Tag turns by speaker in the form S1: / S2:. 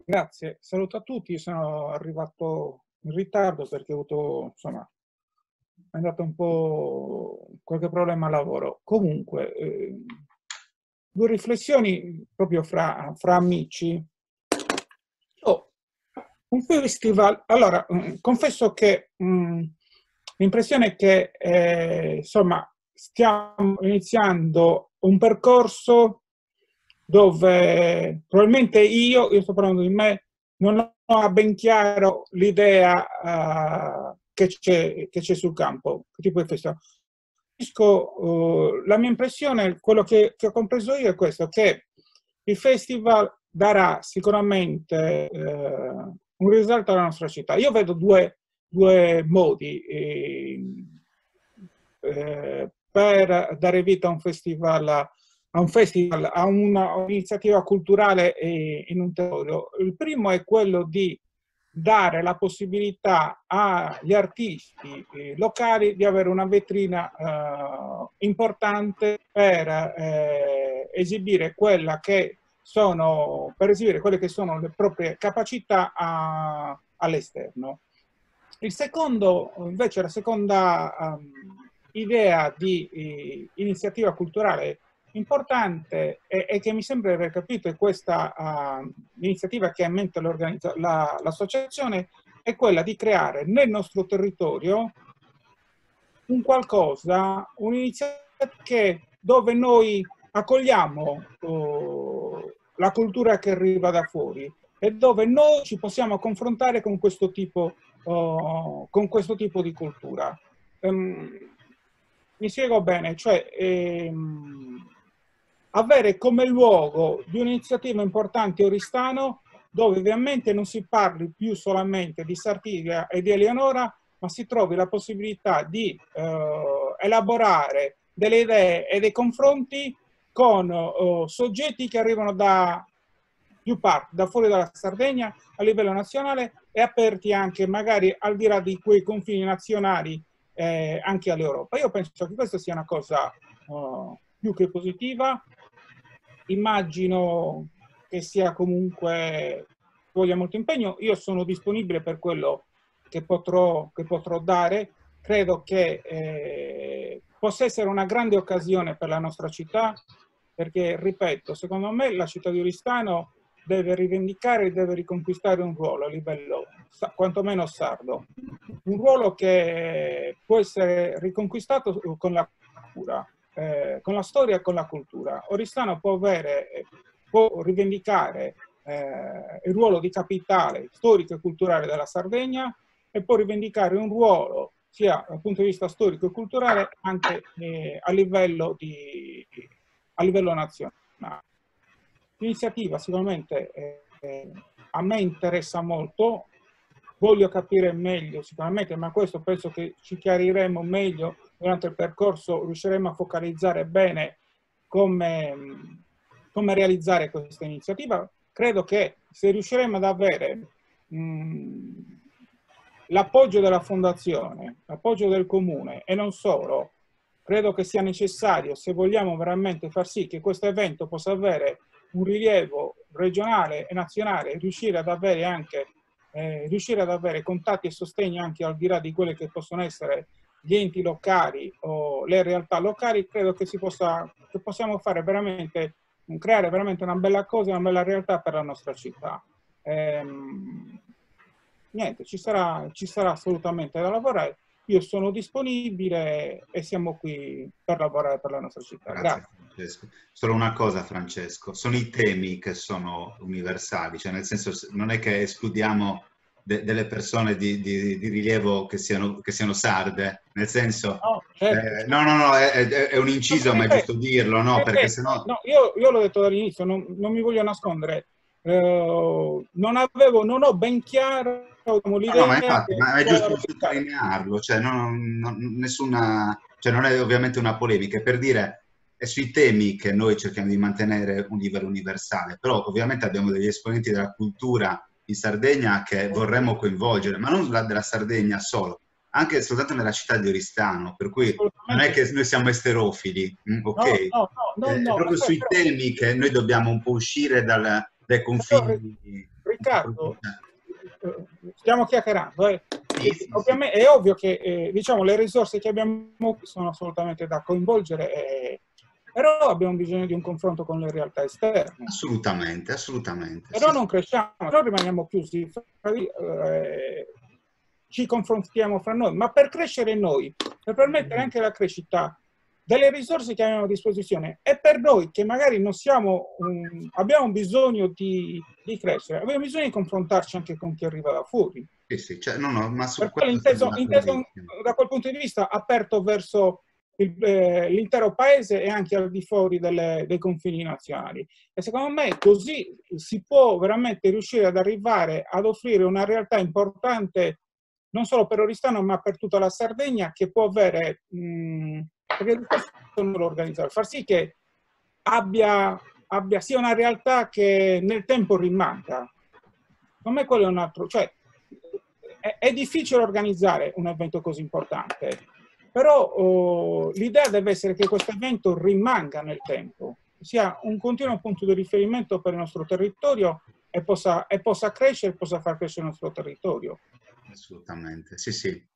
S1: Grazie, saluto a tutti. Sono arrivato in ritardo perché ho avuto, insomma, è andato un po' qualche problema al lavoro. Comunque, due riflessioni proprio fra amici. Oh, un festival. Allora, confesso che l'impressione è che, insomma, stiamo iniziando un percorso dove probabilmente io sto parlando di me, non ho ben chiaro l'idea che c'è sul campo, che tipo di festival. La mia impressione, quello che ho compreso io è questo, che il festival darà sicuramente un risalto alla nostra città. Io vedo due modi per dare vita a un'iniziativa culturale in un territorio. Il primo è quello di dare la possibilità agli artisti locali di avere una vetrina importante per esibire quelle che sono le proprie capacità all'esterno. Il secondo, invece, la seconda idea di iniziativa culturale importante e che mi sembra aver capito è questa iniziativa che ha in mente l'associazione, è quella di creare nel nostro territorio un qualcosa, un'iniziativa dove noi accogliamo la cultura che arriva da fuori e dove noi ci possiamo confrontare con questo tipo di cultura. Mi spiego bene, cioè avere come luogo di un'iniziativa importante Oristano, dove ovviamente non si parli più solamente di Sartigia e di Eleonora, ma si trovi la possibilità di elaborare delle idee e dei confronti con soggetti che arrivano da più parti, da fuori dalla Sardegna a livello nazionale e aperti anche magari al di là di quei confini nazionali anche all'Europa. Io penso che questa sia una cosa più che positiva. Immagino che sia comunque voglia molto impegno. Io sono disponibile per quello che potrò dare. Credo che possa essere una grande occasione per la nostra città, perché, ripeto, secondo me la città di Oristano deve rivendicare e deve riconquistare un ruolo a livello quantomeno sardo, un ruolo che può essere riconquistato con la cultura, con la storia e con la cultura. Oristano può rivendicare il ruolo di capitale storico e culturale della Sardegna e può rivendicare un ruolo sia dal punto di vista storico e culturale anche a livello nazionale. L'iniziativa sicuramente a me interessa molto, voglio capire meglio sicuramente, ma questo penso che ci chiariremo meglio durante il percorso, riusciremo a focalizzare bene come realizzare questa iniziativa. Credo che se riusciremo ad avere l'appoggio della fondazione, l'appoggio del comune e non solo, credo che sia necessario, se vogliamo veramente far sì che questo evento possa avere un rilievo regionale e nazionale, riuscire ad avere contatti e sostegno anche al di là di quelle che possono essere gli enti locali o le realtà locali, credo che possiamo fare veramente, creare veramente una bella cosa, una bella realtà per la nostra città. Niente, ci sarà assolutamente da lavorare. Io sono disponibile e siamo qui per lavorare per la nostra città.
S2: Grazie Francesco. Solo una cosa Francesco, sono i temi che sono universali, cioè nel senso non è che escludiamo delle persone di rilievo che siano sarde, nel senso
S1: No, certo.
S2: no, è un inciso, ma è giusto dirlo, no? Perché sennò...
S1: No, io l'ho detto dall'inizio, non mi voglio nascondere. Non ho ben chiaro
S2: No, ma
S1: l'idea
S2: infatti,
S1: che
S2: ma è
S1: può
S2: giusto
S1: rappresentare.
S2: sottolinearlo, cioè cioè non è ovviamente una polemica, è per dire è sui temi che noi cerchiamo di mantenere un livello universale, però ovviamente abbiamo degli esponenti della cultura in Sardegna che vorremmo coinvolgere, ma non della Sardegna solo, anche soltanto nella città di Oristano, per cui non è
S1: Assolutamente
S2: che
S1: sì.
S2: noi siamo esterofili, ok?
S1: No, no, no,
S2: È
S1: no,
S2: proprio
S1: aspetta,
S2: sui
S1: però,
S2: temi che noi dobbiamo un po' uscire dai
S1: però
S2: confini.
S1: mercato, stiamo chiacchierando,
S2: Sì.
S1: ovviamente è ovvio che diciamo, le risorse che abbiamo sono assolutamente da coinvolgere, però abbiamo bisogno di un confronto con le realtà esterne.
S2: Assolutamente, assolutamente.
S1: Però
S2: Sì,
S1: non cresciamo, non rimaniamo chiusi, ci confrontiamo fra noi, ma per crescere noi, per permettere anche la crescita delle risorse che abbiamo a disposizione e per noi che magari non siamo, abbiamo bisogno di crescere, abbiamo bisogno di confrontarci anche con chi arriva da fuori.
S2: sì, cioè, no, ma su
S1: Per quello
S2: questo siamo
S1: inteso
S2: d'accordissimo.
S1: da quel punto di vista aperto verso l'intero paese e anche al di fuori dei confini nazionali. E secondo me così si può veramente riuscire ad arrivare ad offrire una realtà importante non solo per Oristano ma per tutta la Sardegna, che può avere, perché questo non lo organizzare, far sì che sia una realtà che nel tempo rimanga. Secondo me quello è un altro, cioè è difficile organizzare un evento così importante, però l'idea deve essere che questo evento rimanga nel tempo, sia un continuo punto di riferimento per il nostro territorio e possa crescere, possa far crescere il nostro territorio.
S2: Assolutamente, sì, sì.